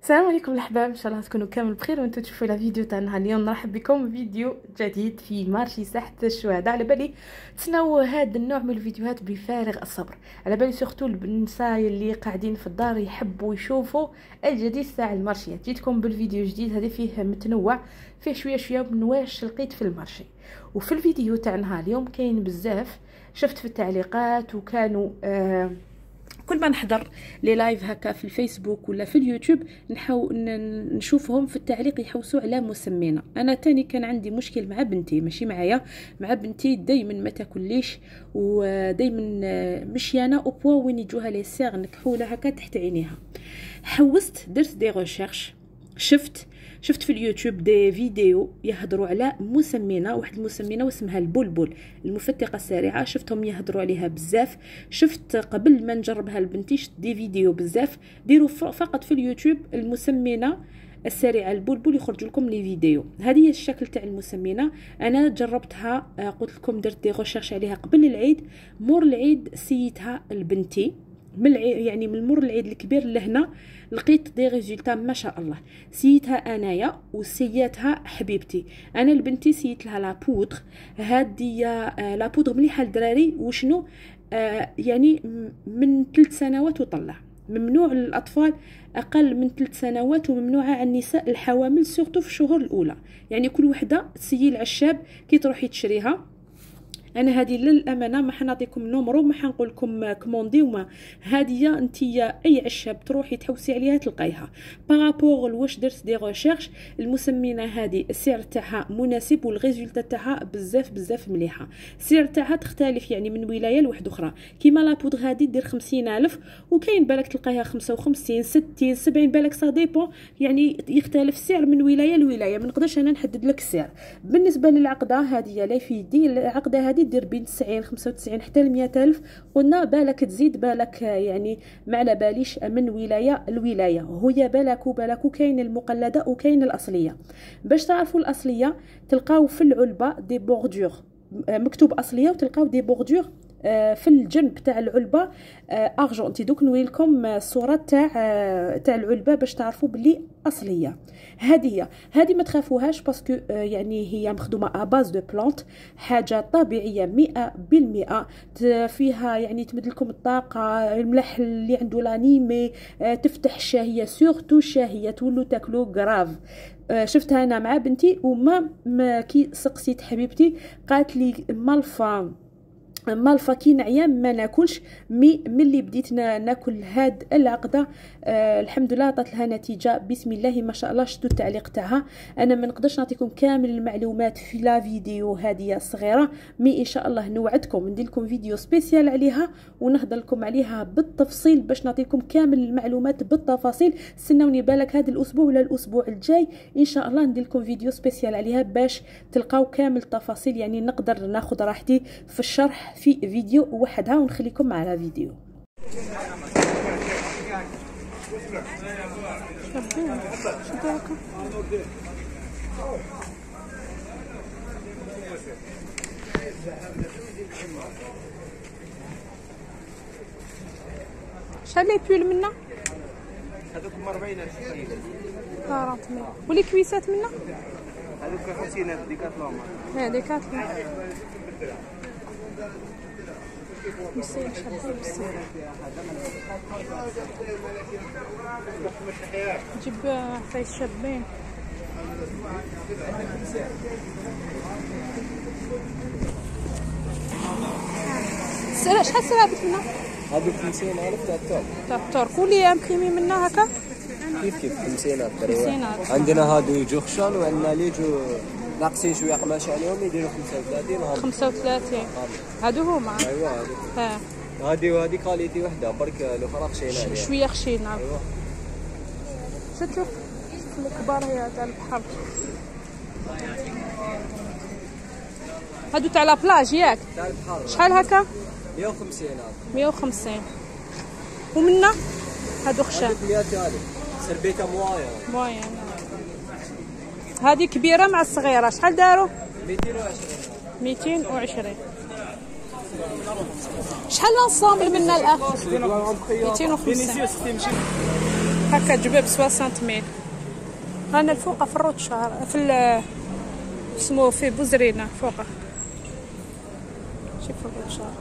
السلام عليكم الاحباب، ان شاء الله تكونوا كامل بخير وانتم تشوفوا لا فيديو تاعنا اليوم. نرحب بكم فيديو جديد في مارشي ساحه الشهداء. على بالي تسناو هذا النوع من الفيديوهات بفارغ الصبر، على بالي سورتو النساء اللي قاعدين في الدار يحبوا يشوفوا الجديد تاع المارشيات. جيتكم بالفيديو جديد هذا فيه متنوع، فيه شويه من واش لقيت في المارشي. وفي الفيديو تاعنا اليوم كاين بزاف شفت في التعليقات، وكانوا كل ما نحضر لي لايف هكا في الفيسبوك ولا في اليوتيوب نشوفهم في التعليق يحوسوا على مسمينا. انا تاني كان عندي مشكل مع بنتي، ماشي معايا، مع بنتي دائما ما تاكليش، ودائما مشيانه او بوا وين يجوها لي سيغ نكحوله هكا تحت عينيها. حوست درت دي ريشيرش، شفت في اليوتيوب دي فيديو يهضروا على مسمينه، واحد المسمينه واسمها البلبل المفتقه السريعه، شفتهم يهضروا عليها بزاف. شفت قبل ما نجربها لبنتي شفت دي فيديو بزاف. ديروا فقط في اليوتيوب المسمينه السريعه البلبل يخرج لكم لي فيديو. هذه هي الشكل تاع المسمينه. انا جربتها، قلت لكم درت دي ريشيرش عليها قبل العيد. مور العيد سيتها لبنتي، يعني من مور العيد الكبير لهنا لقيت دي ريزولتا ما شاء الله. سيتها انايا وسيتها حبيبتي. انا لبنتي سيت لها لا بودر. هاديه لا بودر مليحه للدراري. وشنو يعني من 3 سنوات وطلع، ممنوع للاطفال اقل من 3 سنوات، وممنوعه على النساء الحوامل سورتو في الشهور الاولى. يعني كل وحده تسيي العشاب كي تروحي تشريها. انا هذه للامانه ما حنعطيكم نومرو، ما حنقول لكم كوموندي وما. هذه انت اي عشاب تروحي تحوسي عليها تلقايها. بارابور واش درت دي ريشيرش، المسمينه هذه السعر تاعها مناسب والريزولتا تاعها بزاف مليحه. السعر تاعها تختلف يعني من ولايه لواحده اخرى. كيما لا بودر هذه دير 50,000، وكاين بالك تلقايها 55 60 70 بالك سا ديبون، يعني يختلف السعر من ولايه لولايه. ما نقدرش انا نحدد لك السعر. بالنسبه للعقده هذه لا في دي العقده هذه دير بين 90 95 حتى ل 100,000. قلنا بالك تزيد بالك، يعني ما على باليش من ولايه لولايه. هي بالك كاين المقلده وكاين الاصليه. باش تعرفوا الاصليه تلقاو في العلبه دي بوردور مكتوب اصليه، وتلقاو دي بوردور في الجنب تاع العلبه ارجونتي. دوك نوري لكم الصوره تاع العلبه باش تعرفوا بلي اصليه. هذه ما تخافوهاش باسكو يعني هي مخدومه اباز دو بلانت، حاجه طبيعيه 100%. فيها يعني تمد لكم الطاقه، الملح اللي عنده لانيمي، تفتح الشهيه، سورتو الشهيه تولوا تاكلوا غراف. شفتها انا مع بنتي، وما كي سقسيت حبيبتي قالت لي مالفا كي نعيا ما ناكلش. ملي بديت ناكل هاد العقده الحمد لله عطات لها نتيجه بسم الله ما شاء الله. شفتوا التعليق تاعها. انا ما نقدرش نعطيكم كامل المعلومات في لا فيديو هذه الصغيره، مي ان شاء الله نوعدكم ندير لكم فيديو سبيسيال عليها ونهضر لكم عليها بالتفصيل باش نعطيكم كامل المعلومات بالتفاصيل. استنوني بالك هذا الاسبوع ولا الاسبوع الجاي ان شاء الله ندير لكم فيديو سبيسيال عليها باش تلقاو كامل التفاصيل. يعني نقدر ناخذ راحتي في الشرح في فيديو وحدها ونخليكم مع لا فيديو. شحال لي بول منا؟ هذوك 40,000 تقريبا. 40,000. ولي كويسات منا؟ هذوك 50,000 ديكاتلون. ديكاتلون. مسير شابين مسير. جيب عفايس شابين. شحال سرابت منا؟ هذوك 50,000 تاع التور. تاع التور كلي امبريمي منا هكا؟ كيف 50,000 تقريبا. عندنا هادو يجو خشان، وعندنا اللي يجو ناقصين شويه قماش عليهم يديروا 35. 35 هادو هما. ايوا هادو. هادي كاليتي وحده، برك الاخرى خشينه شويه خشينه. ايوا شوف الكبار هي تاع البحر. هادو تاع لا بلاج ياك؟ تاع البحر. شحال هكا؟ 150. 150. ومنا هادو خشان 100,000 سربيته موين. هذه كبيره مع الصغيره شحال داروا؟ 220. شحال لونسومبل منا الاخ؟ 250. هكا جباب 60 ميل. رانا الفوق في الروت شهر في اسمو في بوزرينة فوق. شوف الروت شهر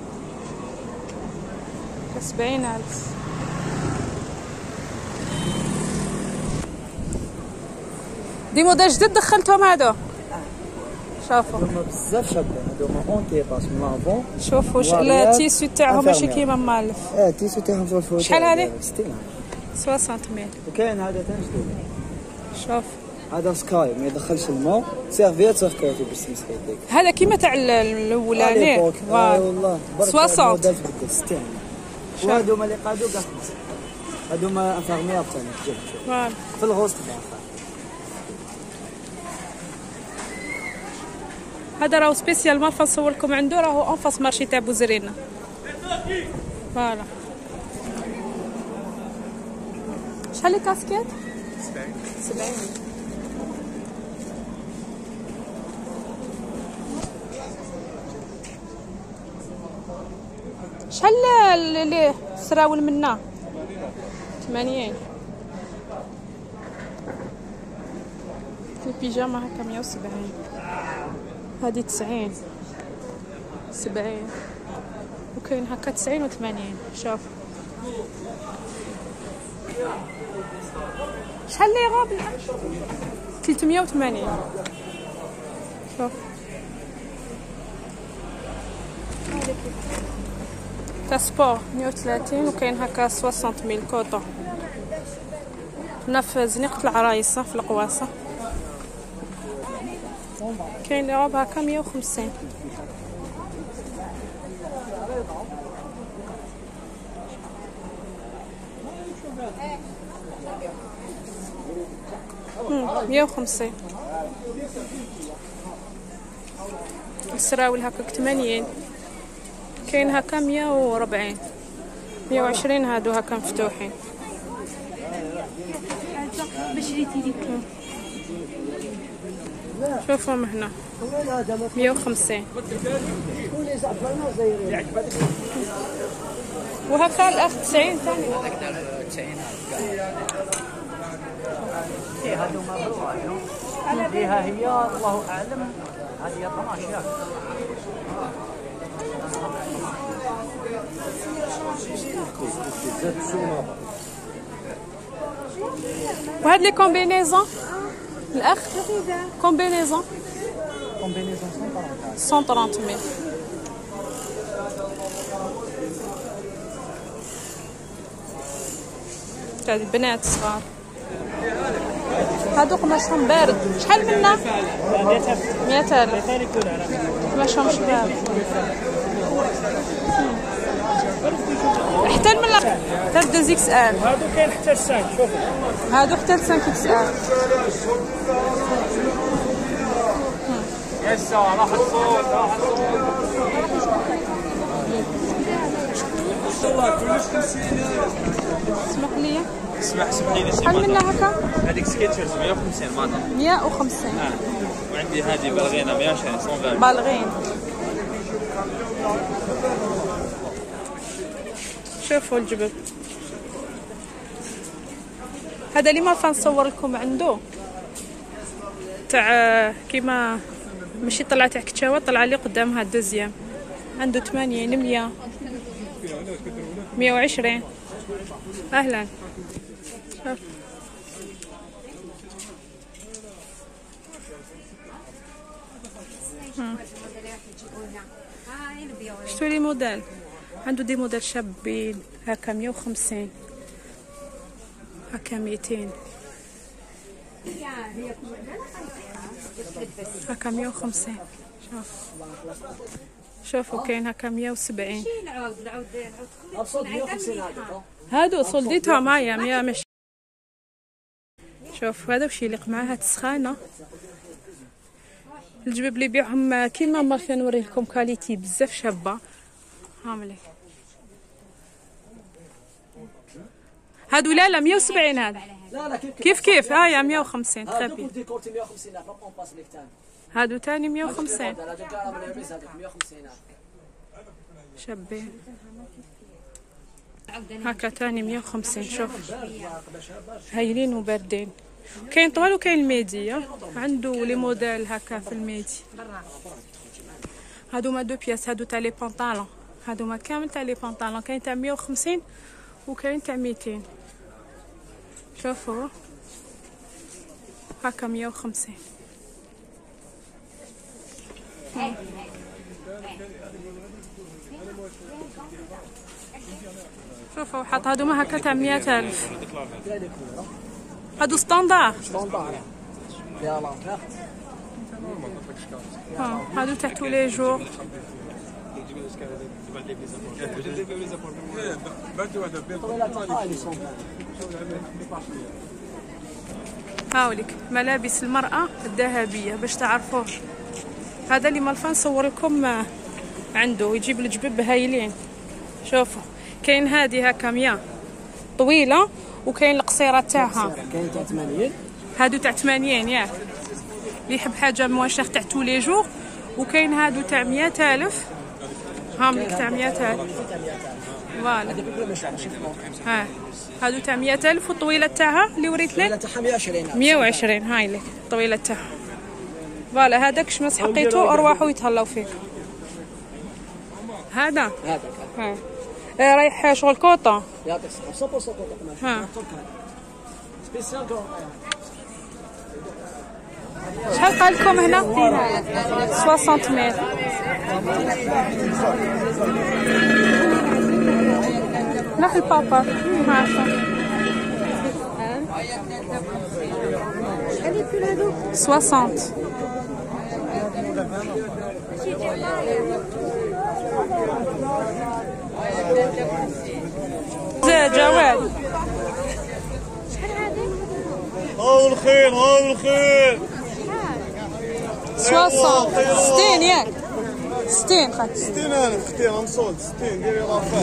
70,000. دي موديل جديد دخلتهم هادو. شوفوا هما بزاف شابين، هادوما اون تيباس من لافون. شوفوا التيسو تاعهم ماشي كيما مالف. التيسو تاعهم في الفوتو. شحال هادي؟ 60. 60 ميل. وكاين هذا تاع جديد. شوف هذا سكاي ما يدخلش الماء، سيرفيات سيركوتي باش تمسح يديك. هذا كيما تاع الاولاني. والله 60. 60. وهادوما اللي قادو كاع هادوما انفيرميير ثاني في الغوست. هذا راهو سبيسيال ما نصور لكم عنده، راهو انفاس مارشي تاع بوزرينة. فوالا. شحال لي كاسكيت؟ 70. شحال اللي سراول منا؟ 80. البيجامه هكا 170. هذه 90 70. وكاين هكا 90 و 80. شوف شحال لي غاب الحق؟ 380. شوف تاع سبور 130. وكاين هكا 60 ميل كوطو. هنا في زنيقة العرايس في القواصة. كاين لي غاب هكا 150. مم، 150. السراول هكاك 80. كاين هكا 140 120. هادو هكا مفتوحين. شوفهم هنا 150. وهكا الاخ 90 ثاني. هادو مبروع فيها هي الله اعلم. هذه 12. وهاد لي كومبينيزون الاخ كومبينيزون 130 ميل. تاع البنات صغار. هادو قماشهم بارد. شحال منا؟ 100,000. قماشهم شباب. حتى من حتى 2 اكس ال. هادو كاين حتى 5. شوفوا هادو حتى 5 اكس ال. يسا راح الصوت راح الصوت. اسمح لي. اسمحي لي. شحال منا هكا؟ هذيك سكيتشرز 150 ماذا؟ 150. وعندي هذه بالغينه 120 120. بالغين. شوفوا الجبل هذا اللي ما نصور لكم عنده تاع كيما ماشي طلع تاع كتشاوه، طلع لي قدامها الدوزيام. عنده 80 100 120. اهلا. شوف شتو لي موديل. عنده دي موديل شابين هكا 150 هكا 200 هكا 150. شوفوا كاين هكا 170. هادو صلديتها معايا 100 ماشي. شوف هذا وش يليق مع هاد السخانه. الجباب اللي يبيعهم كيما مرة نوري لكم كاليتي بزاف شابه. هاملي هادو لا 170. هذا كيف هايا 150. تخافي هادو تاني 150 شابين. هكا تاني 150. شوف هايلين وباردين. كاين طوال وكاين الميدي، عنده لي موديل هكا في الميدي. هادو ما دو بياس، هادو تاع لي بونطالون، هادو ما كامل تاع لي بونطالون. كاين تاع 150 وكاين تاع 200. شوفوا هكا 150. شوفوا حط هادو ما هكا تاع 100,000. هادو ستاندار. هادو تاع تو لي جور. هاوليك ملابس المرأة الذهبية باش تعرفوه. هذا اللي مالفا نصور لكم عنده، يجيب الجبب هايلين. شوفوا كاين هذه هكا 100 طويلة، وكاين القصيرة تاعها. كاين تاع 80. هادو تاع 80 ياك، اللي يحب حاجة مواشير تاع تو لي جور. وكاين هادو تاع 100,000. هام لك تاع 100,000. فوالا ها هادو تاع 100,000. والطويلة تاعها اللي وريتني تاعها 120. 120. هاي لك الطويلة تاعها. فوالا هذاك شمس حقيتو، ارواحو يتهلاو فيك. هذا رايح شغل كوطا. يعطيك الصحة. 100% كوطا. ها سبيسيال كوطا. شحال قال لكم هنا؟ 60 متر. نروح البابا. ها شحال يكون هادو؟ 60. جواد شحال هادي؟ هاو الخيل هاو الخيل. 60 ياك 60 خاطر 60,000 اختي غنصول 60. ديري لافير.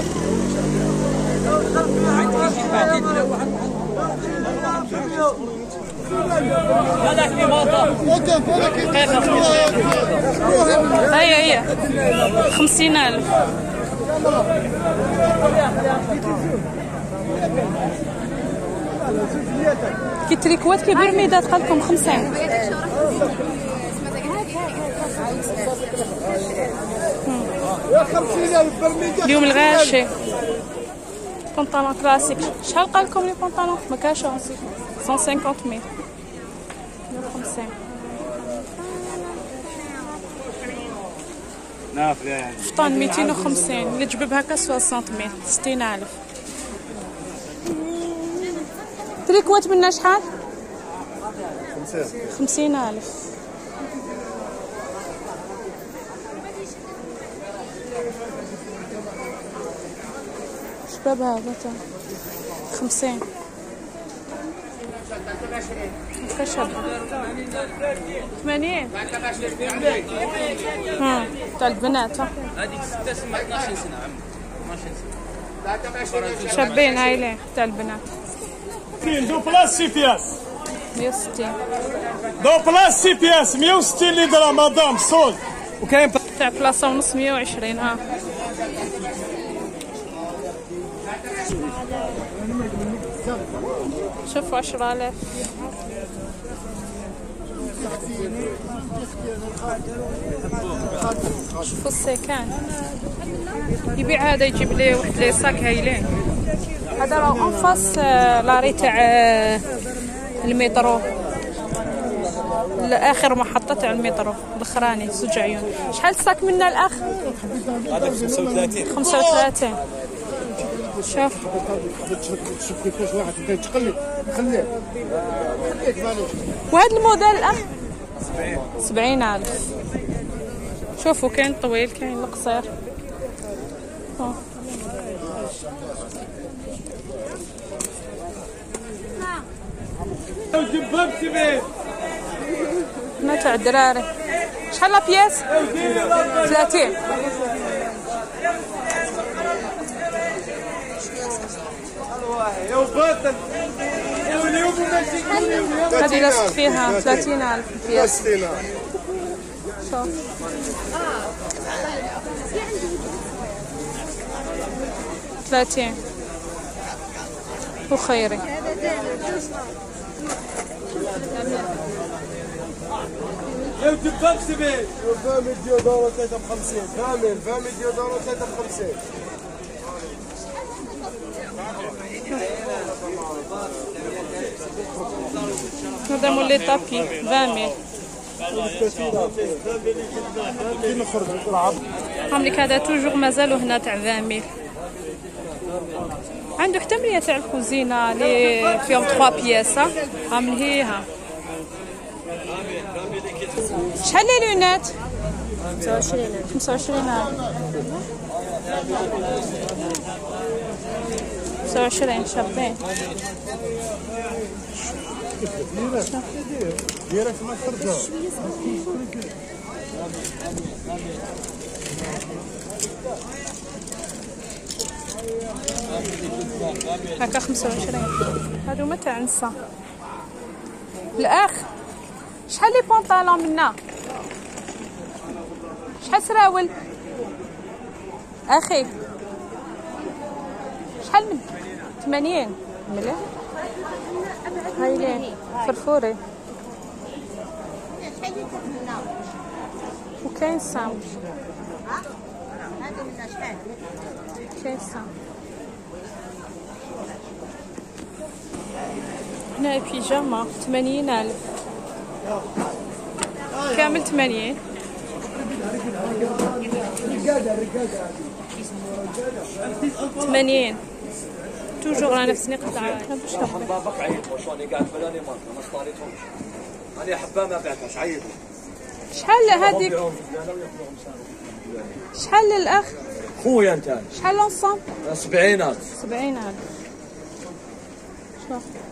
هذاك اللي ماطر هي 50,000. كي تريكوات كبير ميدات قال لكم 50. اليوم الغاشي بنطلون كلاسيك. شحال قال لكم لي بنطلون؟ ما كاش 150 ميل 150. فطان 250. اللي تجبب هكا 60 ميل 60,000. تريكوات منا شحال؟ 50,000. شباب هذا تاع 50. خشب 80. تاع البنات. هذيك 12 سنه عم 12 سنه شابين هايلين تاع البنات. دو بلاس 6 بياس 160. دو بلاس 6 بياس 160 ليرة مدام صول. وكاين تاع بلاصه ونص 120. ها شوفوا 10,000. شوفوا السيكان يبيع هذا، يجيب ليه واحد لي صاك هايلين. هذا راه انفاس لاري تاع المترو، اخر محطه تاع المترو الاخراني. زوج عيون. شحال صاك منا الاخ؟ هذاك 35. 35. شوف شوف كيفاش واحد بدا يتقلب خليه وهذا الموديل الاخ 70,000. شوفوا كاين الطويل كاين القصير. ما تاع الدراري. شحال لا بياس؟ 30. هذه لصق فيها 30,000 بياس. شوف 30. وخيري. يمكن 75 20 ديودورو 53 20 ديودورو 53. هذا مولي طابي 20 عملك هذا توجور مازالو هنا تاع 20 عنده حتى مليا تاع الكوزينه لي فيهم 3 بياس. عامليها شحال لي لونات؟ 25 25 شابين. ديريكت ما تخرجوا. هكا 25 هادو ما تاع نسا. الاخ شحال لي بونطالون منا؟ شحال سراول اخي؟ شحال من 80 مليح هايلين فرفوري وكاين سام كاين سام هنا بيجاما 80,000 كامل 80. توجور على نفس القطعة. بابك عيط واش راني قاعد بلاني ما اشتريتهمش. انا حبه ما بعتهاش عيط. شحال هذيك؟ شحال الاخ؟ خويا انت شحال لونسون؟ 70,000. 70,000 شوف